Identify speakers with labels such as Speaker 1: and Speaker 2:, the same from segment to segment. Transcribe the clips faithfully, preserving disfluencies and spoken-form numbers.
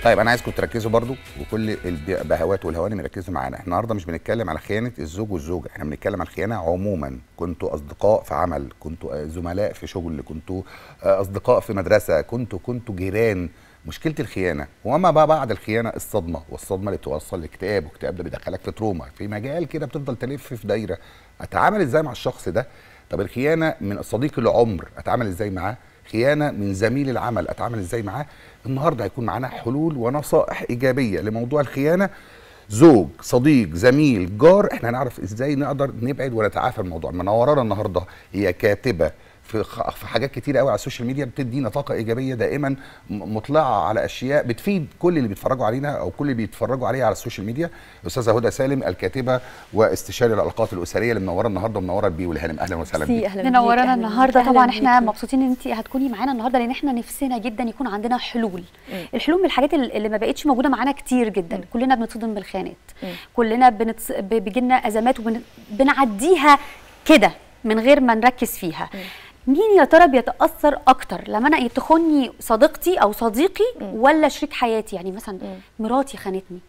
Speaker 1: طيب انا عايزكم تركزوا برضو، وكل البهوات والهوانم يركزوا معانا. احنا النهارده مش بنتكلم على خيانه الزوج والزوجه، احنا بنتكلم على الخيانه عموما. كنتوا اصدقاء في عمل، كنتوا زملاء في شغل، كنتوا اصدقاء في مدرسه، كنتوا كنتوا جيران. مشكله الخيانه وما بقى بعد الخيانه الصدمه، والصدمه اللي توصل لاكتئاب، والاكتئاب ده بيدخلك في تروما، في مجال كده بتفضل تلف في دايره. اتعامل ازاي مع الشخص ده؟ طب الخيانه من صديق العمر اتعامل ازاي معاه؟ خيانه من زميل العمل اتعامل ازاي معاه؟ النهارده هيكون معانا حلول ونصائح ايجابيه لموضوع الخيانه. زوج، صديق، زميل، جار، احنا هنعرف ازاي نقدر نبعد ونتعافى الموضوع. منورانا النهارده هي كاتبه في في حاجات كتير قوي على السوشيال ميديا، بتدينا طاقه ايجابيه دائما، مطلعه على اشياء بتفيد كل اللي بيتفرجوا علينا او كل اللي بيتفرجوا عليها على السوشيال ميديا. الاستاذه هدى سالم، الكاتبه واستشاري العلاقات الاسريه، اللي منوره النهارده ومنوره البي والهانم. اهلا وسهلا بيك.
Speaker 2: منورانا النهارده. طبعا احنا مبسوطين ان انت هتكوني معانا النهارده، لان احنا نفسنا جدا يكون عندنا حلول. م. الحلول من الحاجات اللي ما بقتش موجوده معانا كتير جدا. م. كلنا بنتصدم بالخيانات، كلنا بنتص... بيجيلنا ازمات وبنعديها كده من غير ما نركز فيها. م. مين يا ترى بيتاثر اكتر لما انا تخوني صديقتي او صديقي م. ولا شريك حياتي؟ يعني مثلا م. مراتي خانتني،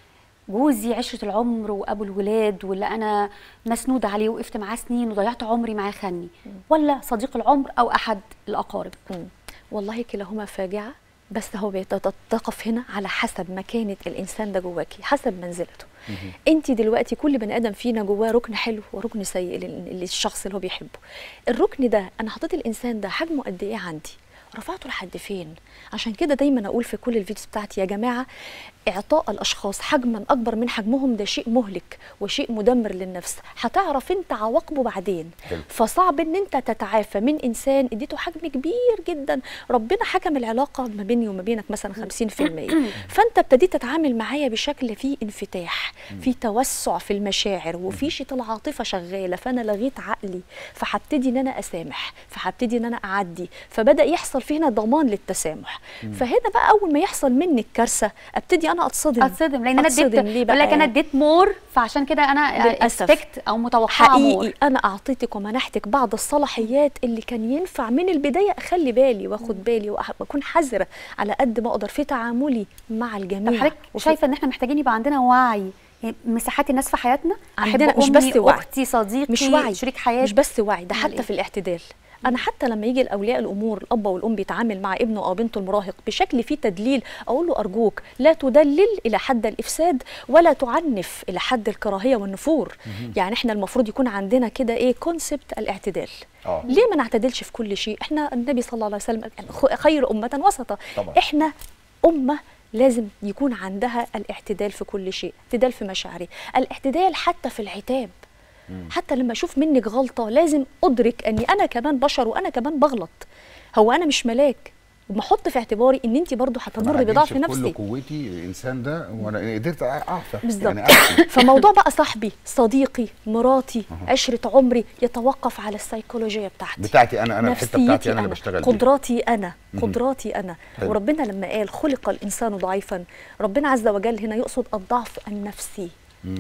Speaker 2: جوزي عشره العمر وابو الولاد واللي انا مسنوده عليه وقفت معاه سنين وضيعت عمري معاه خاني، ولا صديق العمر او احد الاقارب؟
Speaker 3: م. والله كلاهما فاجعه، بس هو بيتوقف هنا على حسب مكانه الانسان ده جواكي، حسب منزلته. انت دلوقتي كل بني ادم فينا جواه ركن حلو وركن سيء للشخص اللي هو بيحبه. الركن ده انا حطيت الانسان ده حجمه قد ايه عندي، رفعته لحد فين. عشان كده دايما اقول في كل الفيديوز بتاعتي يا جماعه، اعطاء الاشخاص حجما اكبر من حجمهم ده شيء مهلك وشيء مدمر للنفس، هتعرف انت عواقبه بعدين. حلو. فصعب ان انت تتعافى من انسان اديته حجم كبير جدا. ربنا حكم العلاقه ما بيني وما بينك مثلا خمسين في المية، فانت ابتديت تتعامل معايا بشكل فيه انفتاح، فيه توسع في المشاعر، وفي شيء العاطفه شغاله، فانا لغيت عقلي، فهبتدي ان انا اسامح، فهبتدي ان انا اعدي، فبدا يحصل في هنا ضمان للتسامح. فهنا بقى اول ما يحصل منك كارثه ابتدي انا اتصدم
Speaker 2: اتصدم لان انا اديت، بقول لك انا اديت مور، فعشان كده انا اكسبكت او متوقعه
Speaker 3: حقيقي
Speaker 2: مور.
Speaker 3: انا اعطيتك ومنحتك بعض الصلاحيات اللي كان ينفع من البدايه اخلي بالي واخد بالي واكون حذره على قد ما اقدر في تعاملي مع الجميع.
Speaker 2: طب حضرتك شايفه ان احنا محتاجين يبقى عندنا وعي مساحات الناس في حياتنا؟
Speaker 3: عندنا مش بس وعي،
Speaker 2: اختي، صديقي،
Speaker 3: مش وعي،
Speaker 2: شريك حياتي،
Speaker 3: مش بس وعي، ده حتى في الاعتدال. أنا حتى لما يجي الأولياء الأمور الأب والأم بيتعامل مع ابنه أو بنته المراهق بشكل فيه تدليل، أقول له أرجوك لا تدلل إلى حد الإفساد ولا تعنف إلى حد الكراهية والنفور. يعني إحنا المفروض يكون عندنا كده إيه كونسبت الاعتدال. أوه. ليه ما نعتدلش في كل شيء؟ إحنا النبي صلى الله عليه وسلم خير أمة وسطة. طبعا. إحنا أمة لازم يكون عندها الاعتدال في كل شيء، اعتدال في مشاعري، الاعتدال حتى في العتاب. حتى لما اشوف منك غلطه لازم ادرك اني انا كمان بشر وانا كمان بغلط. هو انا مش ملاك، وما احط في اعتباري ان انت برضو هتمر بضعف نفسي.
Speaker 1: كل قوتي الانسان ده وانا قدرت اعفى
Speaker 3: بالظبط. يعني فموضوع بقى صاحبي، صديقي، مراتي، عشره عمري يتوقف على السيكولوجيه بتاعتي
Speaker 1: بتاعتي انا انا الحته بتاعتي انا اللي بشتغل بيها،
Speaker 3: قدراتي انا قدراتي انا. وربنا لما قال خلق الانسان ضعيفا، ربنا عز وجل هنا يقصد الضعف النفسي،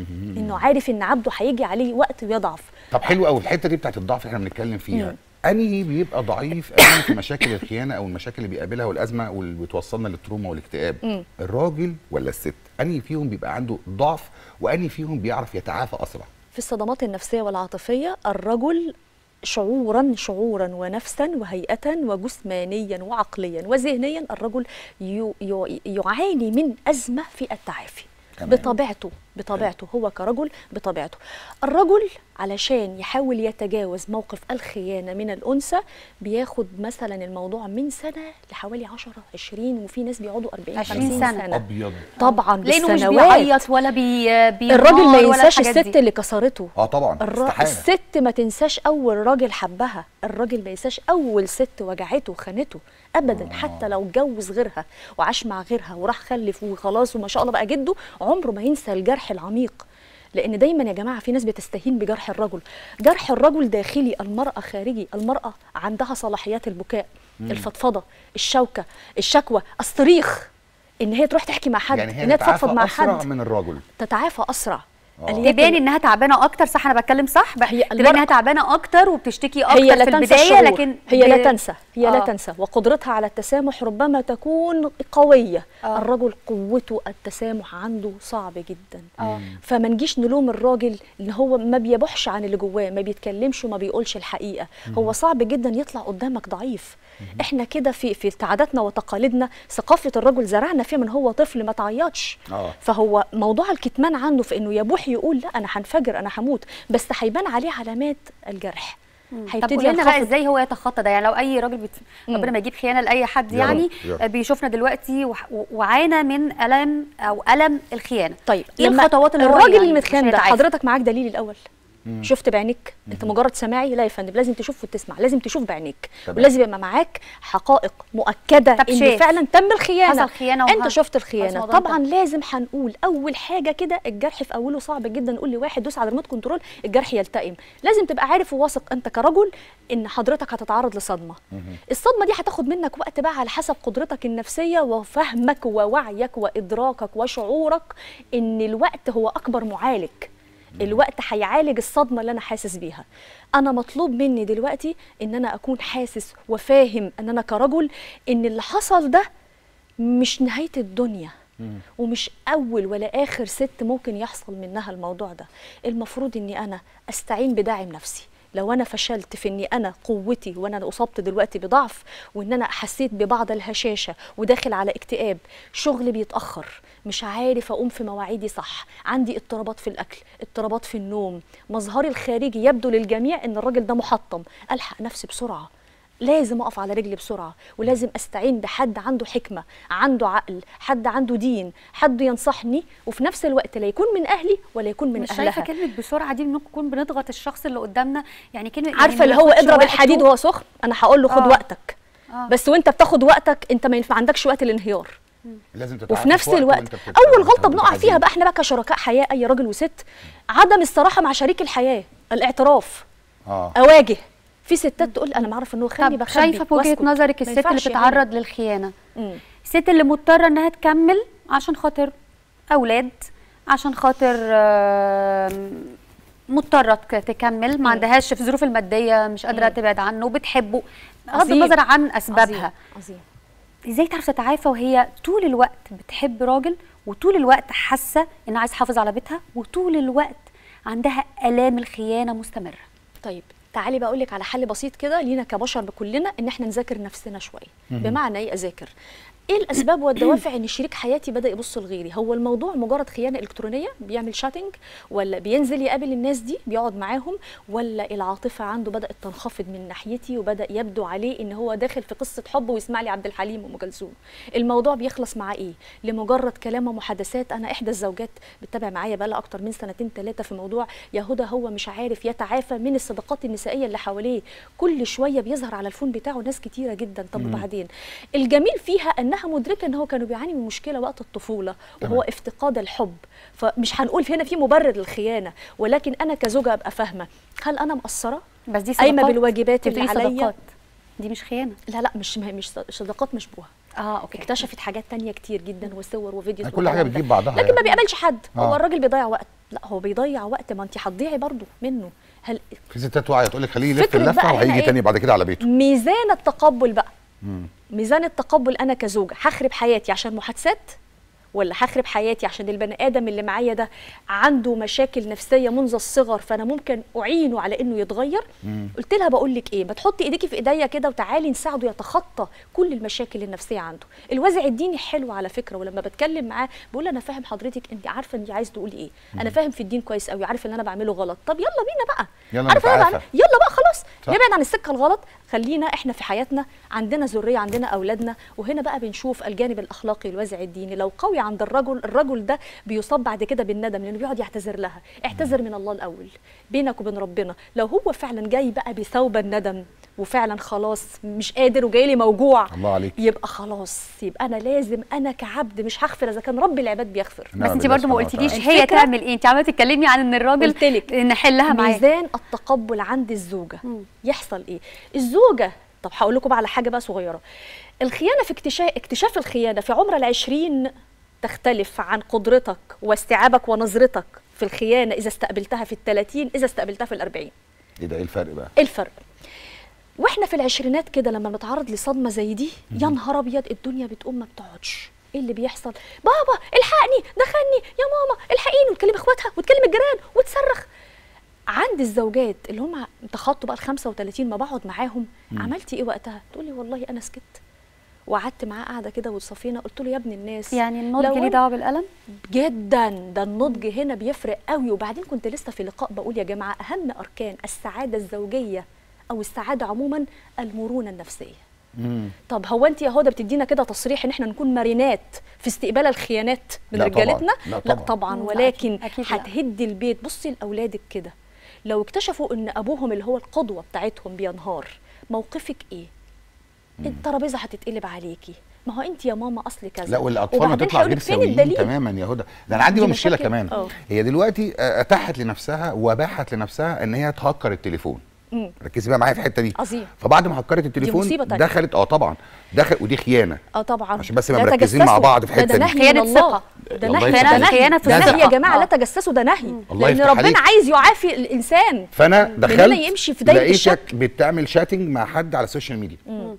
Speaker 3: انه عارف ان عبده هيجي عليه وقت ويضعف.
Speaker 1: طب حلو قوي الحته دي بتاعت الضعف اللي احنا بنتكلم فيها. انهي بيبقى ضعيف قوي في مشاكل الخيانه او المشاكل اللي بيقابلها والازمه واللي بتوصلنا للتروما والاكتئاب؟ مم. الراجل ولا الست؟ انهي فيهم بيبقى عنده ضعف وانهي فيهم بيعرف يتعافى اسرع؟
Speaker 3: في الصدمات النفسيه والعاطفيه الرجل شعورا شعورا ونفسا وهيئه وجسمانيا وعقليا وذهنيا الرجل يعاني من ازمه في التعافي بطبيعته بطبيعته هو كرجل بطبيعته. الرجل علشان يحاول يتجاوز موقف الخيانة من الأنثى بياخد مثلا الموضوع من سنة لحوالي عشرة عشرين، وفي ناس بيقعدوا أربعين خمسين سنة, سنة.
Speaker 1: أبيض.
Speaker 3: طبعا
Speaker 2: لأنه مش بيعيط ولا بي
Speaker 3: الراجل ما ينساش الست دي اللي كسرته.
Speaker 1: اه طبعا
Speaker 3: الر... الست ما تنساش أول راجل حبها، الراجل ما ينساش أول ست وجعته وخانته أبدا. آه. حتى لو اتجوز غيرها وعاش مع غيرها وراح خلف وخلاص وما شاء الله بقى جده، عمره ما ينسى الجرح العميق. لأن دايما يا جماعة في ناس بتستهين بجرح الرجل. جرح الرجل داخلي، المرأة خارجي. المرأة عندها صلاحيات البكاء، مم. الفضفضة، الشوكة، الشكوى، الصريخ، إن هي تروح تحكي مع حد،
Speaker 1: يعني هي
Speaker 3: إن هي تفضفض مع حد.
Speaker 1: أسرع من الرجل،
Speaker 3: تتعافى أسرع.
Speaker 2: تبان انها تعبانه اكتر. صح انا بتكلم صح؟
Speaker 3: هي
Speaker 2: تبان انها تعبانه اكتر وبتشتكي اكتر
Speaker 3: هي لا
Speaker 2: في
Speaker 3: تنسى
Speaker 2: البدايه، لكن
Speaker 3: هي لا تنسى هي لا
Speaker 2: آه.
Speaker 3: تنسى، وقدرتها على التسامح ربما تكون قويه.
Speaker 2: آه.
Speaker 3: الرجل قوته التسامح عنده صعب جدا.
Speaker 2: آه.
Speaker 3: فما نجيش نلوم الراجل ان هو ما بيبحش عن اللي جواه، ما بيتكلمش وما بيقولش الحقيقه. هو صعب جدا يطلع قدامك ضعيف. احنا كده في في عاداتنا وتقاليدنا، ثقافه الرجل زرعنا فيها من هو طفل ما تعيطش.
Speaker 1: آه.
Speaker 3: فهو موضوع الكتمان عنه في انه يبوح يقول لا انا هنفجر انا هموت، بس هيبان عليه علامات الجرح.
Speaker 2: طب قولي لنا بقى ازاي هو يتخطى ده؟ يعني لو اي راجل بت... ربنا ما يجيب خيانه لاي حد
Speaker 1: يا
Speaker 2: يعني
Speaker 1: رب، يا رب.
Speaker 2: بيشوفنا دلوقتي وح- وعانى من الم او الم الخيانه.
Speaker 3: طيب
Speaker 2: ايه
Speaker 3: لما
Speaker 2: الخطوات اللي هو
Speaker 3: الراجل
Speaker 2: يعني
Speaker 3: المتخان
Speaker 2: عشان
Speaker 3: ده
Speaker 2: يتعافى؟
Speaker 3: حضرتك معاك دليل الاول؟ شفت بعينيك؟ انت مجرد سماعي؟ لا يا فندم، لازم تشوف وتسمع، لازم تشوف بعينيك،
Speaker 1: تمام.
Speaker 3: ولازم يبقى معاك حقائق مؤكده
Speaker 2: طب
Speaker 3: ان
Speaker 2: شاف.
Speaker 3: فعلا تم الخيانه.
Speaker 2: حصل خيانه
Speaker 3: انت
Speaker 2: وه-
Speaker 3: شفت
Speaker 2: خلاص
Speaker 3: الخيانه.
Speaker 2: الموضوع
Speaker 3: طبعا
Speaker 2: انتهى.
Speaker 3: لازم هنقول اول حاجه كده الجرح في اوله صعب جدا، نقول لواحد دوس على ريموت كنترول الجرح يلتئم. لازم تبقى عارف وواثق انت كرجل ان حضرتك هتتعرض لصدمه. الصدمه دي هتاخد منك وقت بقى على حسب قدرتك النفسيه وفهمك ووعيك وادراكك وشعورك ان الوقت هو اكبر معالج. الوقت هيعالج الصدمه اللي انا حاسس بيها. انا مطلوب مني دلوقتي ان انا اكون حاسس وفاهم ان انا كرجل ان اللي حصل ده مش نهايه الدنيا، ومش اول ولا اخر ست ممكن يحصل منها الموضوع ده. المفروض اني انا استعين بداعم نفسي. لو انا فشلت في اني انا قوتي وانا اصبت دلوقتي بضعف وان انا حسيت ببعض الهشاشه وداخل على اكتئاب، شغلي بيتاخر، مش عارف اقوم في مواعيدي صح، عندي اضطرابات في الاكل، اضطرابات في النوم، مظهري الخارجي يبدو للجميع ان الراجل ده محطم، الحق نفسي بسرعه، لازم اقف على رجلي بسرعه، ولازم استعين بحد عنده حكمه، عنده عقل، حد عنده دين، حد ينصحني، وفي نفس الوقت لا يكون من اهلي ولا يكون من
Speaker 2: مش
Speaker 3: اهلها.
Speaker 2: شايفه كلمه بسرعه دي ممكن نكون بنضغط الشخص اللي قدامنا؟ يعني كلمه
Speaker 3: عارفه
Speaker 2: يعني
Speaker 3: اللي
Speaker 2: ما
Speaker 3: هو
Speaker 2: ياخدش
Speaker 3: اضرب
Speaker 2: وقته.
Speaker 3: الحديد وهو سخن، انا هقول له خد
Speaker 2: آه.
Speaker 3: وقتك.
Speaker 2: آه.
Speaker 3: بس وانت بتاخد وقتك انت ما ينفع عندكش وقت الانهيار.
Speaker 1: لازم تتعافى
Speaker 3: وفي نفس
Speaker 1: وقت
Speaker 3: الوقت
Speaker 1: وأنت بتت-
Speaker 3: اول غلطه
Speaker 1: وأنت
Speaker 3: بنقع
Speaker 1: بتحزن.
Speaker 3: فيها بقى احنا بقى كشركاء حياه، اي راجل وست، عدم الصراحه مع شريك الحياه، الاعتراف.
Speaker 1: اه
Speaker 3: اواجه. في ستات تقول انا ما اعرف ان هو خاني
Speaker 2: طب
Speaker 3: بخبي
Speaker 2: شايفه بوجهه
Speaker 3: واسكت.
Speaker 2: نظرك
Speaker 3: ما
Speaker 2: الست اللي
Speaker 3: ينفعش يعني.
Speaker 2: بتتعرض للخيانه،
Speaker 3: مم.
Speaker 2: الست اللي مضطره انها تكمل عشان خاطر اولاد، عشان خاطر آم، مضطره تك- تكمل، ما عندهاش في الظروف الماديه، مش قادره تبعد عنه وبتحبه بغض
Speaker 3: عظيم.
Speaker 2: النظر عن اسبابها.
Speaker 3: عظيم.
Speaker 2: ازاي تعرف تتعافى وهي طول الوقت بتحب راجل، وطول الوقت حاسه انها عايزه تحافظ على بيتها، وطول الوقت عندها الام الخيانه مستمره؟
Speaker 3: طيب تعالي بقول لك على حل بسيط كده لينا كبشر بكلنا، ان احنا نذاكر نفسنا شويه. بمعنى ايه اذاكر؟ ايه الاسباب والدوافع ان شريك حياتي بدا يبص لغيري؟ هو الموضوع مجرد خيانه الكترونيه بيعمل شاتنج، ولا بينزل يقابل الناس دي بيقعد معاهم، ولا العاطفه عنده بدات تنخفض من ناحيتي وبدا يبدو عليه ان هو داخل في قصه حب ويسمع لي عبد الحليم وام كلثوم؟ الموضوع بيخلص معاه ايه؟ لمجرد كلام ومحادثات. انا احدى الزوجات بتتابع معايا بقى لها اكتر من سنتين ثلاثه في موضوع يا هدى، هو مش عارف يتعافى من الصداقات النسائيه اللي حواليه، كل شويه بيظهر على الفون بتاعه ناس كتيره جدا. طب وبعدين؟ الجميل فيها انها مدركه ان هو كانوا بيعاني من مشكله وقت الطفوله وهو
Speaker 1: تمام.
Speaker 3: افتقاد الحب، فمش هنقول هنا في مبرر للخيانه، ولكن انا كزوجه ابقى فاهمه هل انا مقصره؟
Speaker 2: بس دي
Speaker 3: قايمه
Speaker 2: صداقات.
Speaker 3: بالواجبات
Speaker 2: انت
Speaker 3: اللي
Speaker 2: بتقولي
Speaker 3: عليا.
Speaker 2: صداقات، دي مش خيانه.
Speaker 3: لا لا مش مش صداقات مشبوهه.
Speaker 2: اه اوكي.
Speaker 3: اكتشفت حاجات تانية كتير جدا وصور وفيديوز
Speaker 1: كل حاجه
Speaker 3: والكلام ده.
Speaker 1: بتجيب بعضها
Speaker 3: لكن ما
Speaker 1: يعني.
Speaker 3: بيقابلش حد.
Speaker 1: آه.
Speaker 3: هو الراجل بيضيع وقت. لا هو بيضيع وقت، ما انت هتضيعي برضه منه. هل
Speaker 1: في ستات واعيه تقول لك خليه يلف
Speaker 3: فكرة
Speaker 1: اللفه
Speaker 3: بقى هنا
Speaker 1: وهيجي
Speaker 3: إيه؟
Speaker 1: تاني بعد كده على بيته.
Speaker 3: ميزان التقبل بقى.
Speaker 1: مم.
Speaker 3: ميزان التقبل، انا كزوجه هخرب حياتي عشان محادثات، ولا هخرب حياتي عشان البني ادم اللي معايا ده عنده مشاكل نفسيه منذ الصغر فانا ممكن اعينه على انه يتغير؟
Speaker 1: مم.
Speaker 3: قلت لها بقول لك ايه، ما تحطي ايديكي في ايديا كده وتعالي نساعده يتخطى كل المشاكل النفسيه عنده. الوازع الديني حلو على فكره، ولما بتكلم معاه بقول انا فاهم حضرتك، انت عارفه انت عايز تقولي ايه، انا فاهم في الدين كويس قوي، عارفه ان انا بعمله غلط، طب يلا بينا بقى،
Speaker 1: يلا
Speaker 3: عارفه انا
Speaker 1: نتعافى.
Speaker 3: بعمل يلا بقى خلاص
Speaker 1: صح.
Speaker 3: نبعد عن السكه الغلط، خلينا احنا في حياتنا عندنا ذريه، عندنا اولادنا. وهنا بقى بنشوف الجانب الاخلاقي الوازع الديني لو قوي عند الرجل، الرجل ده بيصاب بعد كده بالندم لانه بيقعد يعتذر لها. اعتذر من الله الاول بينك وبين ربنا. لو هو فعلا جاي بقى بثوب الندم وفعلا خلاص مش قادر وجاي لي موجوع،
Speaker 1: الله عليك.
Speaker 3: يبقى خلاص، يبقى انا لازم انا كعبد مش هغفر اذا كان رب العباد بيغفر.
Speaker 1: نعم
Speaker 2: بس انت
Speaker 1: بالله
Speaker 2: برضو ما
Speaker 1: سبحانه
Speaker 2: قلتليش
Speaker 1: وتعالى.
Speaker 2: هي
Speaker 3: الفكرة-
Speaker 2: تعمل ايه؟ انت عماله تتكلمي عن ان الراجل
Speaker 3: قلتلك
Speaker 2: نحلها معاه.
Speaker 3: ميزان التقبل عند الزوجه.
Speaker 2: مم.
Speaker 3: يحصل ايه؟ الزوجه، طب هقول لكم بقى على حاجه بقى صغيره. الخيانه في اكتشاف اكتشاف الخيانه في عمر العشرين تختلف عن قدرتك واستيعابك ونظرتك في الخيانه اذا استقبلتها في الثلاثين اذا استقبلتها في الأربعين.
Speaker 1: ايه ده؟ ايه الفرق بقى؟
Speaker 3: ايه الفرق؟ واحنا في العشرينات كده لما بنتعرض لصدمه زي دي يا نهار ابيض الدنيا بتقوم ما بتقعدش. ايه اللي بيحصل؟ بابا الحقني، دخلني يا ماما الحقيني، وتكلم اخواتها وتكلم الجيران وتصرخ. عند الزوجات اللي هم تخطوا بقى ال خمسة وثلاثين ما بقعد معاهم، عملتي ايه وقتها؟ تقول لي والله انا سكت وقعدت معاه قاعده كده وصفينا، قلت له يا ابن الناس
Speaker 2: يعني النضج ليه دعوه بالالم؟
Speaker 3: جدا، ده النضج هنا بيفرق قوي. وبعدين كنت لسه في لقاء بقول يا جماعه اهم اركان السعاده الزوجيه او السعاده عموما المرونه النفسيه. مم. طب هو انت يا هدى بتدينا كده تصريح ان احنا نكون مرنات في استقبال الخيانات من رجالتنا؟
Speaker 1: لا طبعا,
Speaker 3: لا طبعا. ولكن هتهدي البيت. بصي لاولادك كده، لو اكتشفوا ان ابوهم اللي هو القدوه بتاعتهم بينهار، موقفك ايه؟ الترابيزه هتتقلب عليكي. ما هو انت يا ماما اصلي كذا.
Speaker 1: لا والاطفال هتطلع غير سويين تماما يا هدى. ده انا عندي بقى مشكله كمان. أوه. هي دلوقتي اتاحت لنفسها وباحت لنفسها ان هي تهكر التليفون. مم. ركزي بقى معايا في الحته دي.
Speaker 3: عظيم.
Speaker 1: فبعد ما هكرت التليفون دخلت اه طبعا دخل، ودي خيانه.
Speaker 3: اه طبعا.
Speaker 1: عشان بس ما مركزين مع بعض في الحته دي.
Speaker 3: خيانه ثقه. ده نهي. ده خيانه في الثقه يا جماعه. لا تجسسوا، ده نهي. لان ربنا عايز يعافي الانسان.
Speaker 1: فانا دخلت
Speaker 3: يمشي في دايره الشك.
Speaker 1: لقيتك بتعمل شاتنج مع حد على السوشيال ميديا. مم.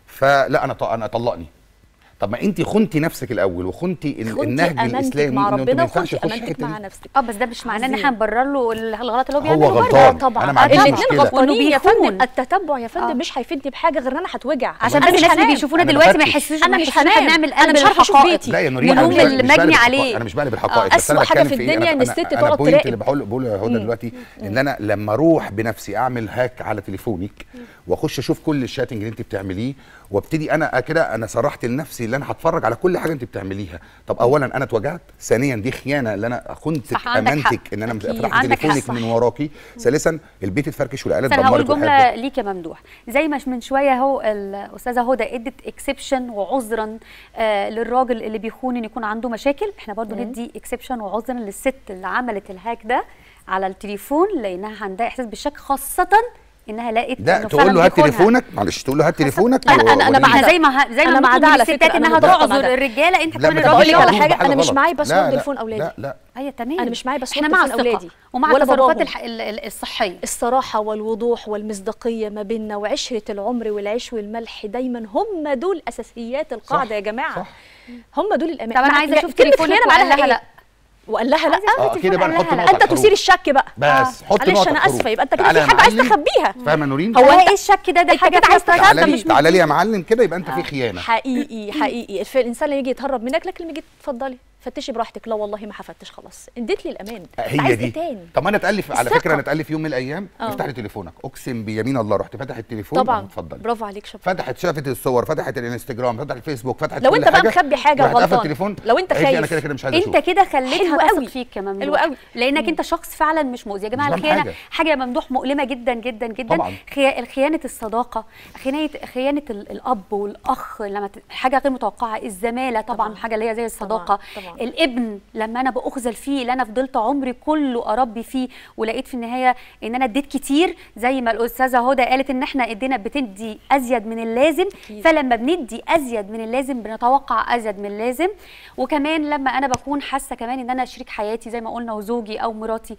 Speaker 1: فلا انا انا طلقني. طب ما انت خنتي نفسك الاول وخنتي النهج الاسلامي
Speaker 3: مع ربنا
Speaker 1: ما ينفعش
Speaker 3: تخش امانتك مع نفسك.
Speaker 2: اه بس ده مش معناه ان احنا نبرر له الغلط اللي هو
Speaker 1: بيعمله. هو غلطان طبعا. انا ما عنديش
Speaker 3: الاثنين غلطانين يا فندم. التتبع يا فندم مش هيفيدني بحاجه غير ان انا هتوجع.
Speaker 2: عشان بس الناس اللي بيشوفونا دلوقتي ما يحسوش
Speaker 3: انا مش هنعمل
Speaker 2: انا مش عارفه اشوف بيتي.
Speaker 1: لا يا نورين
Speaker 2: انا مش المجني عليه.
Speaker 1: انا مش بقلب الحقائق.
Speaker 3: بس انا حاجه في الدنيا ان الست تقعد
Speaker 1: تراقب. اللي بقول بقوله يا هدى دلوقتي ان انا لما اروح بنفسي اعمل هاك على تليفونك واخش اشوف كل الشاتنج اللي انت بتعمليه، وابتدي انا كده انا صرحت لنفسي اللي انا هتفرج على كل حاجه انت بتعمليها. طب اولا انا اتوجعت، ثانيا دي خيانه اللي انا خنتك امانتك ان انا فتحت تليفونك من وراكي، ثالثا البيت اتفركش والعيال اتدمرت.
Speaker 2: انا هقول جمله ليك يا ممدوح، زي ما من شويه اهو الاستاذه هدى ادت اكسبشن وعذرا آه للراجل اللي بيخون ان يكون عنده مشاكل، احنا برضو ندي اكسبشن وعذرا للست اللي عملت الهاك ده على التليفون لانها عندها احساس بالشك، خاصه انها لقيت
Speaker 1: لا تقول له هات تليفونك، معلش تقول له هات تليفونك.
Speaker 2: انا انا انا مع زي ما زي ما بنطلب من الستات انها تعذر الرجاله، انت كمان
Speaker 3: بقول لك على حاجه، انا مش معايا باسورد تليفون اولادي.
Speaker 1: لا لا
Speaker 2: ايوه تمام،
Speaker 3: انا مش معايا باسورد
Speaker 2: تليفون
Speaker 3: اولادي
Speaker 2: ومع التصرفات الصحيه.
Speaker 3: الصراحه والوضوح والمصداقيه ما بيننا وعشره العمر والعيش والملح دايما هم دول اساسيات القاعده يا جماعه. هم دول الامان.
Speaker 2: طب انا عايزه اشوف تليفونك وقال لها لا
Speaker 3: وقال لها لا.
Speaker 1: اه كده بقى نحط نقطه.
Speaker 3: انت تثير الشك بقى
Speaker 1: بس حط نقطه.
Speaker 3: معلش انا اسفه، يبقى انت كده في حاجه عايز تخبيها.
Speaker 1: فاهمه نورين؟
Speaker 2: هو ايه الشك ده؟ ده حاجه
Speaker 3: عايز تخبيها.
Speaker 1: مش تعالى لي يا معلم كده يبقى انت في خيانه.
Speaker 3: حقيقي حقيقي الانسان اللي يجي يتهرب منك، لكن لما يجي اتفضلي فتشي براحتك، لا والله ما هفتش خلاص، اديت لي الامان.
Speaker 1: هي دي. طب انا اتالف على فكره، انا اتالف يوم من الايام افتح لي تليفونك، اقسم بيمين الله رحت فتح التليفون
Speaker 3: طبعا.
Speaker 1: اتفضلي
Speaker 3: برافو عليك شباب.
Speaker 1: فتحت شافت الصور، فتحت الانستجرام، فتحت الفيسبوك، فتحت
Speaker 3: لو انت بقى مخبي حاجه وغلطان، لو انت خايف
Speaker 1: انا كده كده مش عايز
Speaker 2: اشوف، انت كده خليتها تثق فيك كمان.
Speaker 3: حلو قوي،
Speaker 2: لانك انت شخص فعلا مش مؤذي يا جماعه. الخيانه حاجه يا ممدوح مؤلمه جدا جدا جدا طبعا. خيانه الصداقه، خيانه خيانه الاب والاخ لما حاجه غير متوقعه، الزماله طبعا, طبعا. حاجه اللي هي زي الصداقه طبعا. طبعا. الابن لما انا باخذل فيه، اللي انا فضلت عمري كله اربي فيه، ولقيت في النهايه ان انا اديت كتير، زي ما الاستاذه هدى قالت ان احنا ادينا بتدي ازيد من اللازم كتير. فلما بندي ازيد من اللازم بنتوقع ازيد من اللازم. وكمان لما انا بكون حاسه كمان ان انا شريك حياتي زي ما قلنا وزوجي او مراتي،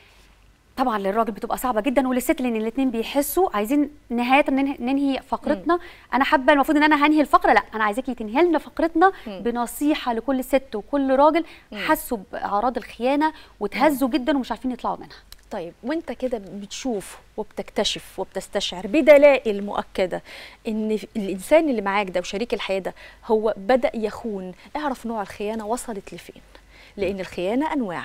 Speaker 2: طبعا للراجل بتبقى صعبه جدا وللست، لان الاثنين بيحسوا. عايزين نهايه ننهي فقرتنا. م. انا حابه المفروض ان انا هنهي الفقره، لا انا عايزاكي تنهي لنا فقرتنا م. بنصيحه لكل ست وكل راجل م. حسوا باعراض الخيانه وتهزوا م. جدا ومش عارفين يطلعوا منها.
Speaker 3: طيب وانت كده بتشوف وبتكتشف وبتستشعر بدلائل مؤكده ان الانسان اللي معاك ده وشريك الحياه ده هو بدا يخون، اعرف نوع الخيانه وصلت لفين، لان الخيانه انواع.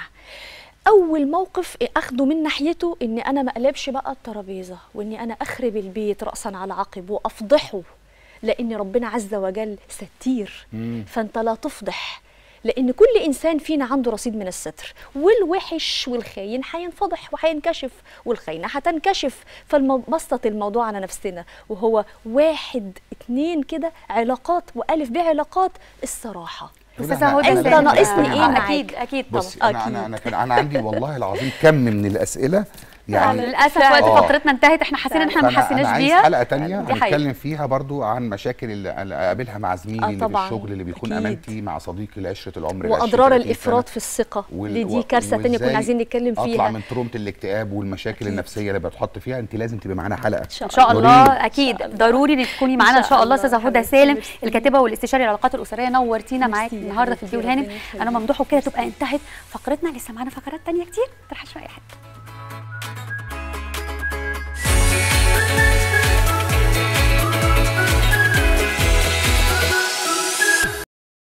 Speaker 3: اول موقف اخده من ناحيته ان انا ما اقلبش بقى الترابيزه، واني انا اخرب البيت راسا على عقب وافضحه، لان ربنا عز وجل ستير. مم. فانت لا تفضح، لان كل انسان فينا عنده رصيد من الستر، والوحش والخاين هينفضح وهينكشف، والخاينه هتنكشف. فبسط الموضوع على نفسنا، وهو واحد اتنين كده علاقات، والف بعلاقات الصراحه.
Speaker 2: استاذه هدى
Speaker 3: انت ناقصني ايه معاك؟
Speaker 2: اكيد اكيد طبعا.
Speaker 1: بصي انا انا انا كان انا عندي والله العظيم كم من الاسئله يعني
Speaker 2: للاسف وقت
Speaker 1: آه.
Speaker 2: فترتنا انتهت، احنا حاسين ان احنا ما
Speaker 1: فأنا- أنا
Speaker 2: حسيناش
Speaker 1: عايز
Speaker 2: بيها.
Speaker 1: حلقه تانية
Speaker 2: دي حقيقة.
Speaker 1: هنتكلم فيها برضو عن مشاكل اللي اللي اقابلها مع زميلي
Speaker 3: آه
Speaker 1: اللي في
Speaker 3: طبعاً.
Speaker 1: الشغل، اللي بيكون
Speaker 3: أكيد.
Speaker 1: امانتي، مع صديقي لعشره العمر
Speaker 3: واضرار الافراط في الثقه،
Speaker 1: وال-
Speaker 3: اللي دي
Speaker 1: و-
Speaker 3: كارثه تانية كنا
Speaker 1: وإزاي
Speaker 3: عايزين نتكلم
Speaker 1: اطلع
Speaker 3: فيها.
Speaker 1: من ترومه الاكتئاب والمشاكل
Speaker 3: أكيد.
Speaker 1: النفسيه اللي بتحط فيها. انت لازم تبقي معانا حلقه
Speaker 3: ان شاء
Speaker 2: ان شاء
Speaker 1: نورين.
Speaker 2: الله اكيد ضروري انك تكوني معانا ان شاء الله. استاذه هدى
Speaker 3: حبيبتي،
Speaker 2: سالم
Speaker 3: ميرسي.
Speaker 2: الكاتبه والاستشاري العلاقات الاسريه، نورتينا
Speaker 3: ميرسي
Speaker 2: معاكي
Speaker 3: يا
Speaker 2: النهارده في
Speaker 3: حبيبتي،
Speaker 2: البيو الهانم.
Speaker 3: ربنا يخليك.
Speaker 2: انا ممدوح، وكده تبقى انتهت فقرتنا. لسه معانا فقرات تانية كتير، ما تروحش في اي حته.